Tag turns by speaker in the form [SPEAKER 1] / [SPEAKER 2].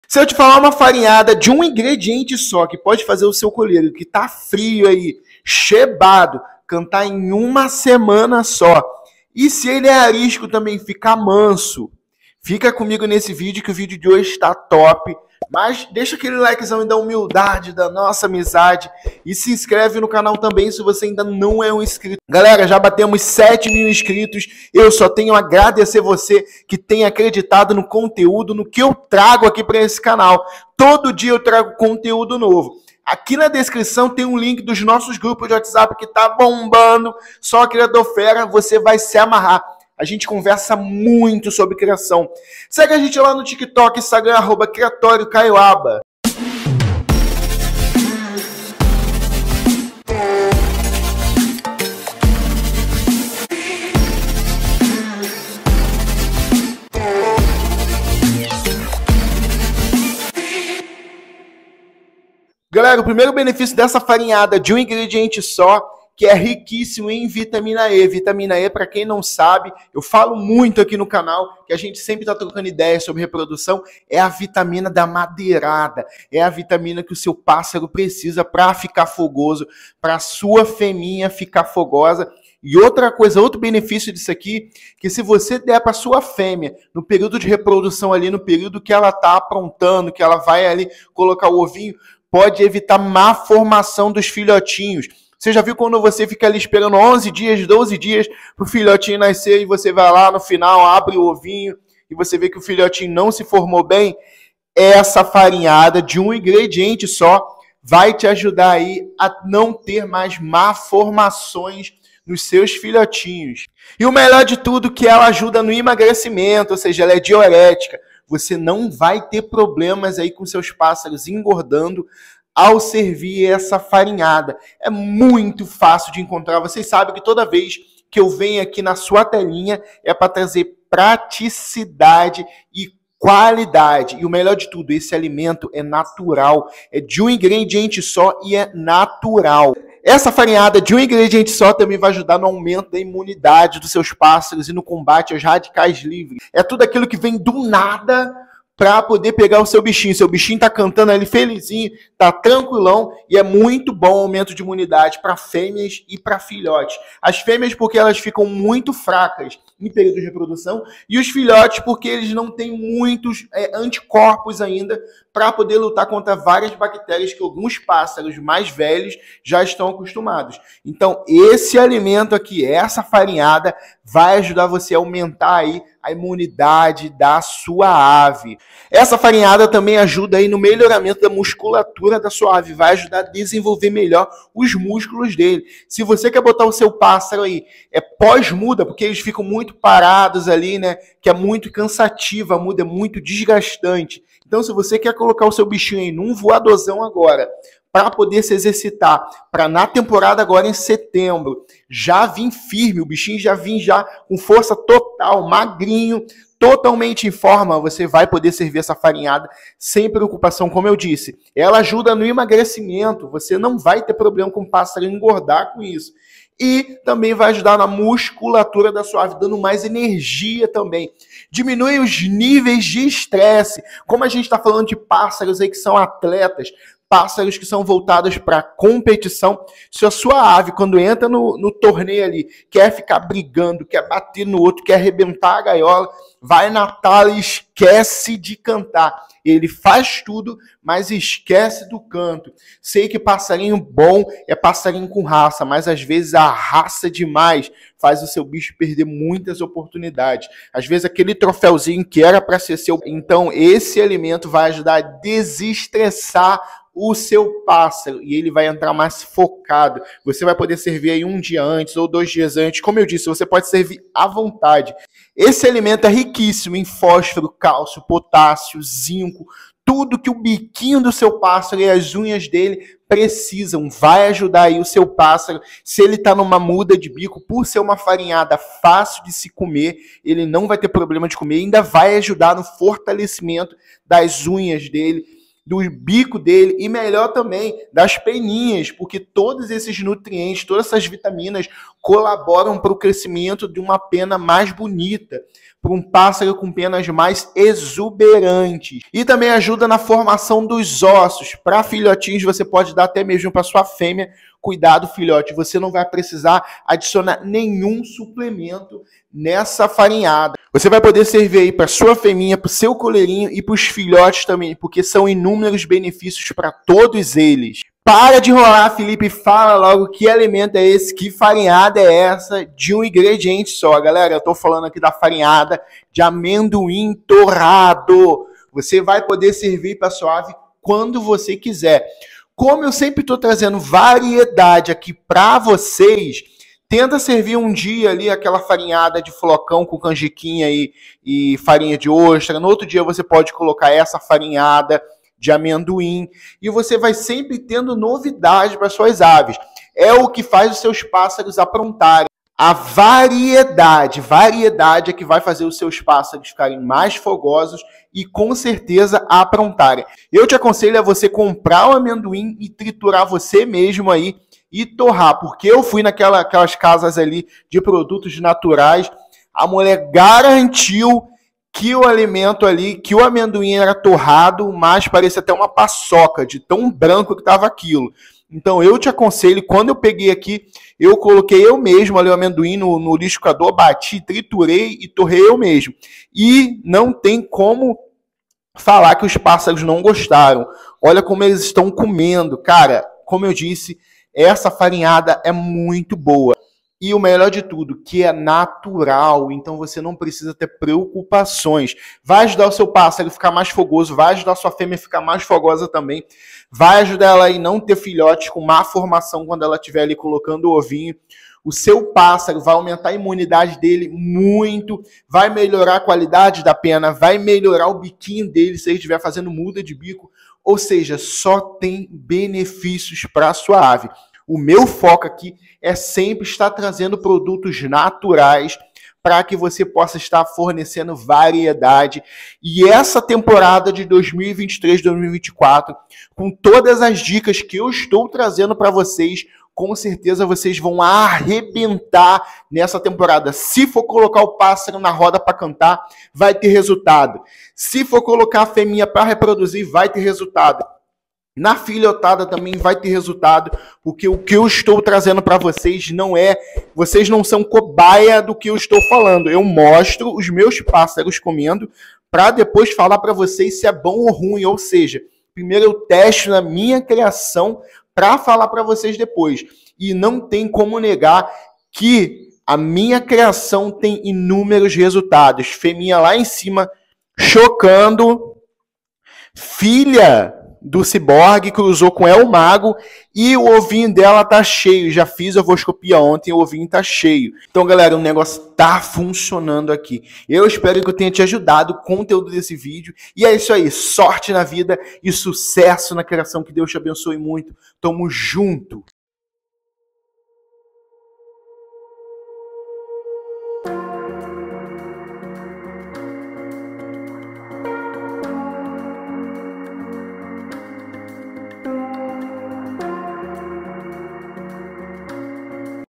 [SPEAKER 1] Se eu te falar uma farinhada de um ingrediente só, que pode fazer o seu colírio, que tá frio aí, chebado, cantar em uma semana só. E se ele é arisco também, ficar manso. Fica comigo nesse vídeo, que o vídeo de hoje está top. Mas deixa aquele likezão da humildade, da nossa amizade. E se inscreve no canal também se você ainda não é um inscrito. Galera, já batemos 7.000 inscritos. Eu só tenho a agradecer você que tem acreditado no conteúdo, no que eu trago aqui para esse canal. Todo dia eu trago conteúdo novo. Aqui na descrição tem um link dos nossos grupos de WhatsApp que tá bombando. Só Criador Fera, você vai se amarrar. A gente conversa muito sobre criação. Segue a gente lá no TikTok, Instagram, @criatoriocaioaba. Galera, o primeiro benefício dessa farinhada de um ingrediente só, que é riquíssimo em vitamina E. Vitamina E, para quem não sabe, eu falo muito aqui no canal, que a gente sempre está trocando ideias sobre reprodução, é a vitamina da madeirada. É a vitamina que o seu pássaro precisa para ficar fogoso, para a sua fêmea ficar fogosa. E outra coisa, outro benefício disso aqui, que se você der para sua fêmea, no período de reprodução ali, no período que ela está aprontando, que ela vai ali colocar o ovinho, pode evitar má formação dos filhotinhos. Você já viu quando você fica ali esperando 11 dias, 12 dias para o filhotinho nascer e você vai lá no final, abre o ovinho e você vê que o filhotinho não se formou bem? Essa farinhada de um ingrediente só vai te ajudar aí a não ter mais má formações nos seus filhotinhos. E o melhor de tudo, que ela ajuda no emagrecimento, ou seja, ela é diurética. Você não vai ter problemas aí com seus pássaros engordando ao servir essa farinhada. É muito fácil de encontrar. Vocês sabem que toda vez que eu venho aqui na sua telinha é para trazer praticidade e qualidade. E o melhor de tudo, esse alimento é natural. É de um ingrediente só e é natural. Essa farinhada de um ingrediente só também vai ajudar no aumento da imunidade dos seus pássaros e no combate aos radicais livres. É tudo aquilo que vem do nada para poder pegar o seu bichinho. Seu bichinho tá cantando ali felizinho, tá tranquilão, e é muito bom o aumento de imunidade para fêmeas e para filhotes. As fêmeas porque elas ficam muito fracas em período de reprodução, e os filhotes porque eles não têm muitos anticorpos ainda para poder lutar contra várias bactérias que alguns pássaros mais velhos já estão acostumados. Então, esse alimento aqui, essa farinhada, vai ajudar você a aumentar aí a imunidade da sua ave. Essa farinhada também ajuda aí no melhoramento da musculatura da sua ave, vai ajudar a desenvolver melhor os músculos dele. Se você quer botar o seu pássaro aí pós-muda, porque eles ficam muito parados ali, né, que é muito cansativa, a muda é muito desgastante. Então, se você quer colocar o seu bichinho aí num voadorzão agora, para poder se exercitar, para na temporada agora em setembro, já vir firme, o bichinho já vir já com força total, magrinho, totalmente em forma, você vai poder servir essa farinhada sem preocupação, como eu disse. Ela ajuda no emagrecimento, você não vai ter problema com o pássaro engordar com isso. E também vai ajudar na musculatura da sua ave, dando mais energia também. Diminui os níveis de estresse. Como a gente está falando de pássaros aí que são atletas, pássaros que são voltados para competição. Se a sua ave, quando entra no torneio ali, quer ficar brigando, quer bater no outro, quer arrebentar a gaiola, vai na tala e esquece de cantar. Ele faz tudo, mas esquece do canto. Sei que passarinho bom é passarinho com raça, mas às vezes a raça demais faz o seu bicho perder muitas oportunidades. Às vezes aquele troféuzinho que era para ser seu. Então esse alimento vai ajudar a desestressar o seu pássaro e ele vai entrar mais focado. Você vai poder servir aí um dia antes ou 2 dias antes. Como eu disse, você pode servir à vontade. Esse alimento é riquíssimo em fósforo, cálcio, potássio, zinco, tudo que o biquinho do seu pássaro e as unhas dele precisam. Vai ajudar aí o seu pássaro. Se ele está numa muda de bico, por ser uma farinhada fácil de se comer, ele não vai ter problema de comer, ainda vai ajudar no fortalecimento das unhas dele. do bico dele e melhor também das peninhas, porque todos esses nutrientes, todas essas vitaminas colaboram para o crescimento de uma pena mais bonita, para um pássaro com penas mais exuberantes. E também ajuda na formação dos ossos. Para filhotinhos, você pode dar até mesmo para sua fêmea. Cuidado, filhote, você não vai precisar adicionar nenhum suplemento nessa farinhada. Você vai poder servir aí para sua fêmea, para o seu coleirinho e para os filhotes também, porque são inúmeros benefícios para todos eles. Para de enrolar, Felipe, fala logo que alimento é esse, que farinhada é essa de um ingrediente só. Galera, eu estou falando aqui da farinhada de amendoim torrado. Você vai poder servir para sua ave quando você quiser. Como eu sempre estou trazendo variedade aqui para vocês, tenta servir um dia ali aquela farinhada de flocão com canjiquinha e farinha de ostra. No outro dia você pode colocar essa farinhada de amendoim. E você vai sempre tendo novidade para suas aves. É o que faz os seus pássaros aprontarem. A variedade é que vai fazer os seus pássaros ficarem mais fogosos e com certeza aprontarem. Eu te aconselho a você comprar o amendoim e triturar você mesmo aí e torrar, porque eu fui naquelas casas ali de produtos naturais, a mulher garantiu que o alimento ali, que o amendoim era torrado, mas parecia até uma paçoca, de tão branco que estava aquilo. Então eu te aconselho, quando eu peguei aqui, eu coloquei eu mesmo ali o amendoim no liquidificador, bati, triturei e torrei eu mesmo. E não tem como falar que os pássaros não gostaram. Olha como eles estão comendo. Cara, como eu disse, essa farinhada é muito boa. E o melhor de tudo, que é natural, então você não precisa ter preocupações. Vai ajudar o seu pássaro a ficar mais fogoso, vai ajudar a sua fêmea a ficar mais fogosa também, vai ajudar ela a não ter filhotes com má formação quando ela estiver ali colocando o ovinho. O seu pássaro vai aumentar a imunidade dele muito, vai melhorar a qualidade da pena, vai melhorar o biquinho dele se ele estiver fazendo muda de bico, ou seja, só tem benefícios para a sua ave. O meu foco aqui é sempre estar trazendo produtos naturais para que você possa estar fornecendo variedade. E essa temporada de 2023-2024, com todas as dicas que eu estou trazendo para vocês, com certeza vocês vão arrebentar nessa temporada. Se for colocar o pássaro na roda para cantar, vai ter resultado. Se for colocar a fêmea para reproduzir, vai ter resultado. Na filhotada também vai ter resultado, porque o que eu estou trazendo para vocês vocês não são cobaia do que eu estou falando. Eu mostro os meus pássaros comendo para depois falar para vocês se é bom ou ruim, ou seja, primeiro eu testo na minha criação para falar para vocês depois. E não tem como negar que a minha criação tem inúmeros resultados. Fêmea lá em cima chocando, filha do ciborgue cruzou com El Mago e o ovinho dela tá cheio. Já fiz a ovoscopia ontem, o ovinho tá cheio. Então, galera, o negócio tá funcionando aqui. Eu espero que eu tenha te ajudado com o conteúdo desse vídeo. E é isso aí. Sorte na vida e sucesso na criação. Que Deus te abençoe muito. Tamo junto.